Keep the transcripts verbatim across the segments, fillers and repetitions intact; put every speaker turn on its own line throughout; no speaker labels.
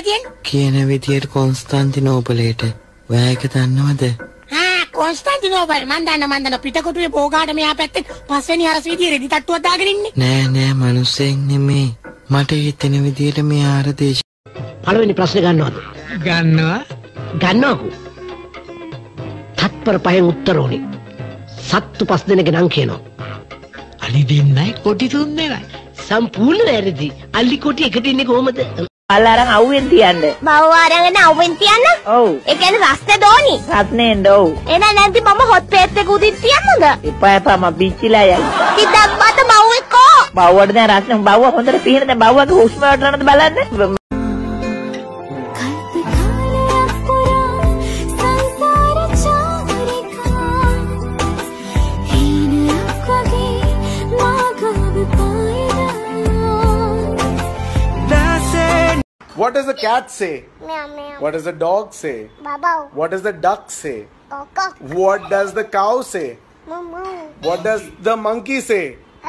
තියෙන්නේ?
කියන විදියට කොන්ස්ටන්ටිනෝපලේට. ඔයා ඒක දන්නවද?
ආ කොන්ස්ටන්ටිනෝපල් මන් දන්න මන් දන්න පිටකොටුවේ පෝගාට මෙහා පැත්තේ පස්වෙනි හරස් විදියේ රෙදි තට්ටුවක් දාගෙන ඉන්නේ.
නෑ නෑ මිනිස්සෙක් නෙමේ. මට හිතෙන විදියට මේ ආර දේශ.
පළවෙනි ප්‍රශ්නේ ගන්නවද?
ගන්නවා.
ගන්නවකෝ. තත්පර පහෙන් උත්තර ඕනේ. සත්තු පස් දෙනෙක් නම් කියනවා.
අලි දෙන්නයි කොටි තුන් දෙනයි.
සම්පූර්ණ වැරදි. අලි කොටි එකට ඉන්නේ කොහමද?
අල්ලාරන් අවුෙන් තියන්න.
බව අරගෙන අවුෙන් තියන්න?
ඔව්.
ඒ කියන්නේ රස්නේ දෝනි.
රත්නේන්ද ඔව්.
එන නැන්ති මම හොත් පේත් එක උදින් තියන්නද?
එපා එපා මම බිච්චිලා යයි.
ඉතින් මත බව් එක්කෝ.
බව්වට දැන් රත්නේ බව්ව හොඳට පිහින දැන් බව්වගේ හුස්ම වලට බලන්න.
What does the cat say?
Meow meow.
What does the dog say?
Bow.
What does the duck say?
Cock.
What does the cow say?
Moo moo.
What does the monkey say?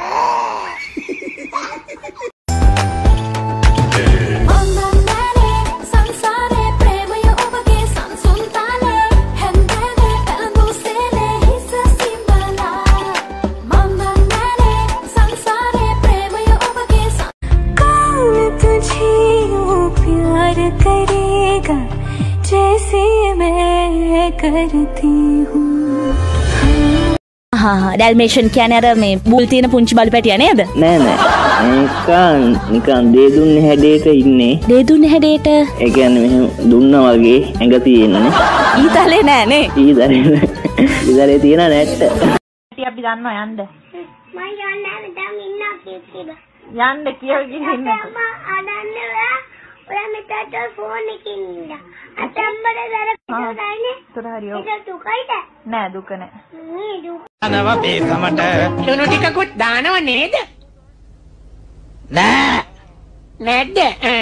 करेगा जैसे मैं करती हूँ.
हाँ हाँ डैल्मेशन කියන්නේ අර මේ බුල් තියෙන පුංචි බලු පැටියා නේද?
නෑ නෑ. නිකන් නිකන් දේ දුන්නේ හැඩේට ඉන්නේ.
දේ දුන්නේ හැඩේට?
ඒ කියන්නේ මෙහෙම දුන්නා වගේ ඇඟ තියෙනනේ.
ඊතලේ නෑ නේ.
ඊතලේ නෑ. ඊතලේ තියෙන නැට්ට.
අපි දන්නවා යන්න.
මම යන්නේ දැන් ඉන්නවා කීකිද.
යන්න කියලා ගිහින් ඉන්න.
මම අඩන්නේ ඔයා ඔයා මෙතට ෆෝන් එකකින් ඉන්න. අතම්බර දර පිටුදායිනේ.
උතර හරියෝ.
ඒක දුකයිද?
නෑ දුක නෑ.
මේ දුක.
අනව බේසමට.
ලුණු ටිකකුත් දානව නේද?
නෑ.
නැද්ද?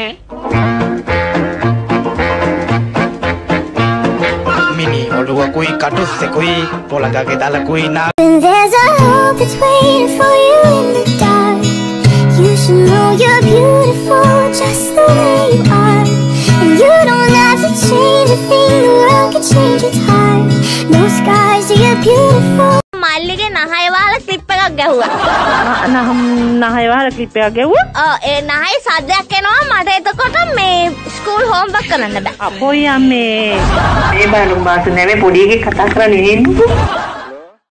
මිනි ඔළුවකුයි කටුස්සෙකුයි පොළඟගේ දලකුයි නා.
There's a hope that's waiting for you in the dark. You should know you're beautiful just the way you are. And you don't have to change a thing, the world can change its heart. No skies, you're beautiful.
මල්ලිගේ නහය වහලා clip එකක් ගැහුවා.
නහම් නහය වහලා clip එකක් ගැහුවා?
ඔව් ඒ නහය සද්දයක් එනවා මට එතකොට මේ ස්කූල් හෝම්වර්ක් කරන්න බෑ.
අපෝ යම්මේ.
මේ බලු මාස නෙමෙයි පොඩි එකේ කතා කරන්නේ නෙන්නේ.